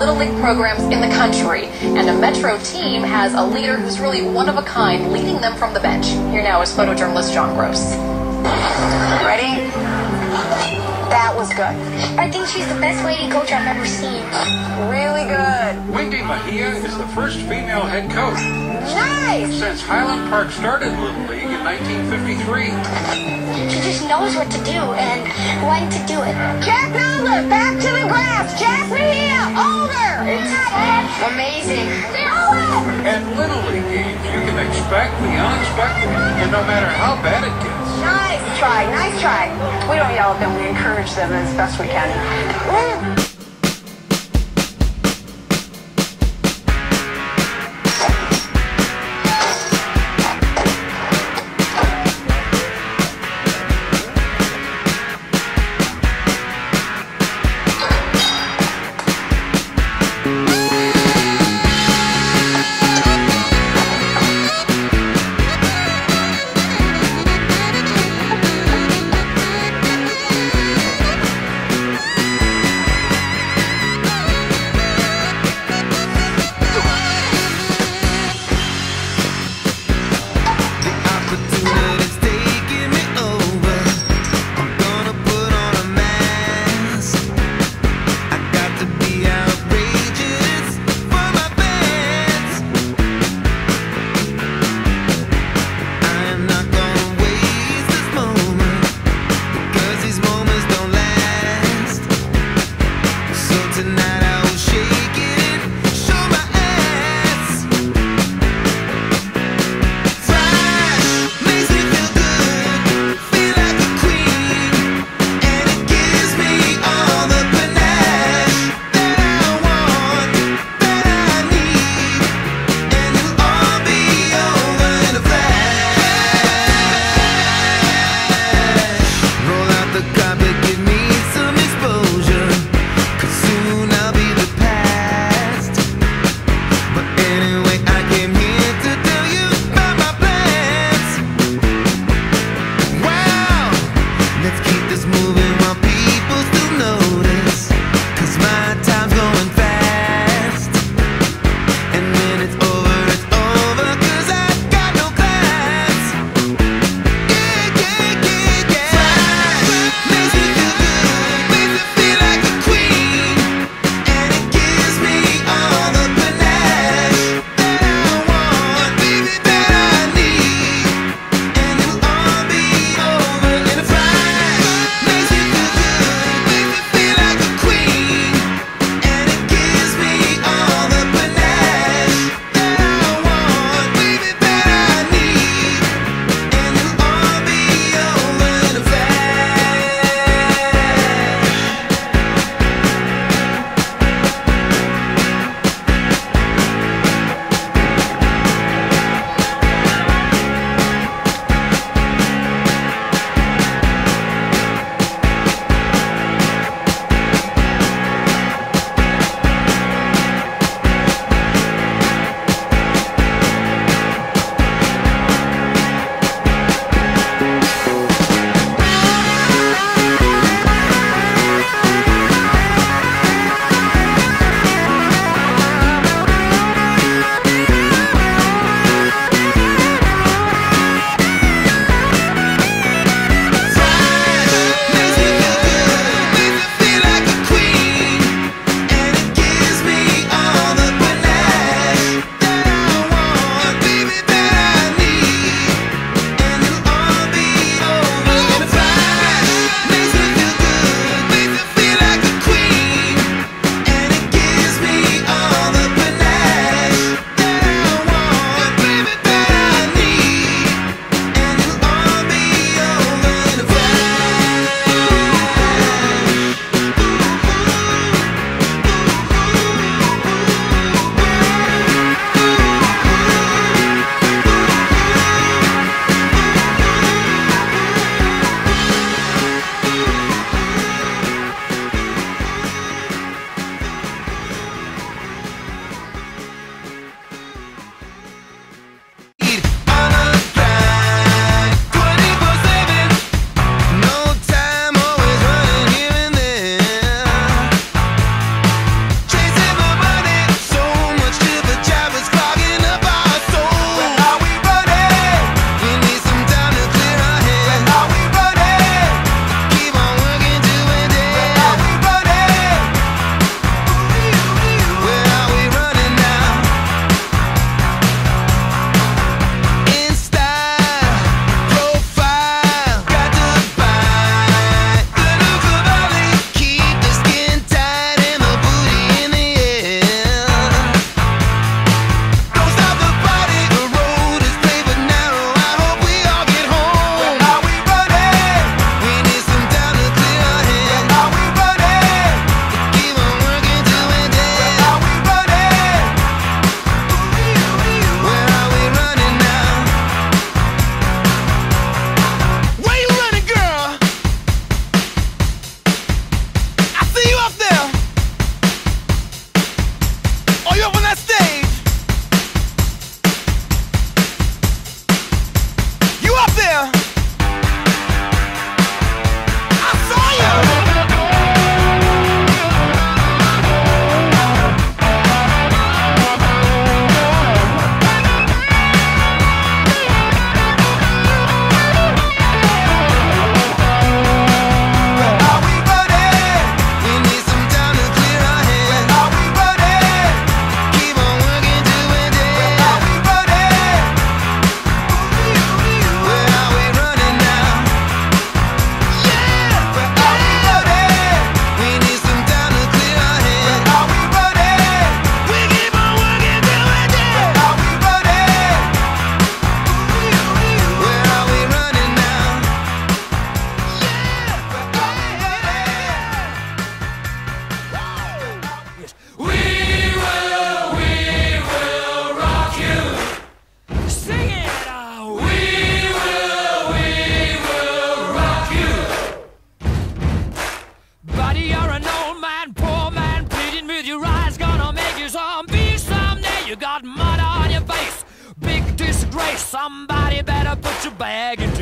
Little League programs in the country, and a Metro team has a leader who's really one of a kind, leading them from the bench. Here now is photojournalist John Gross. Ready? That was good. I think she's the best lady coach I've ever seen. Really good. Wendy Mejia is the first female head coach Nice! since Highland Park started Little League in 1953. She just knows what to do and when to do it. Jack Nowler, back to the grass. Jack Mejia, over. It's amazing. At Little League games, you can expect the unexpected, and no matter how bad it gets. Nice try, nice try. We don't yell at them, we encourage them as best we can. Anyway, somebody better put your bag in